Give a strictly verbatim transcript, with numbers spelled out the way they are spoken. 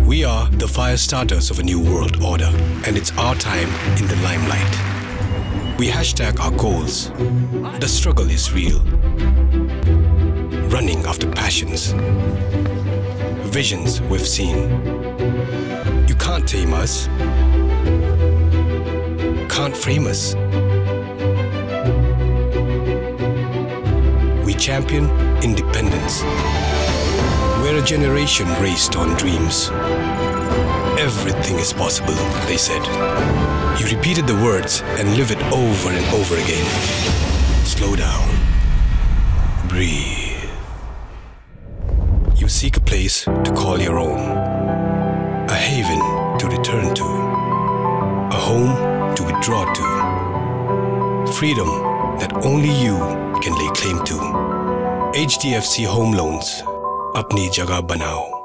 We are the fire starters of a new world order, and it's our time in the limelight. We hashtag our goals. The struggle is real. Running after passions. Visions we've seen. You can't tame us. Can't frame us. We champion independence. We're a generation raised on dreams. Everything is possible, they said. You repeated the words and live it over and over again. Slow down. Breathe. You seek a place to call your own. A haven to return to. A home to withdraw to. Freedom that only you can lay claim to. H D F C Home Loans. अपनी जगह बनाओ.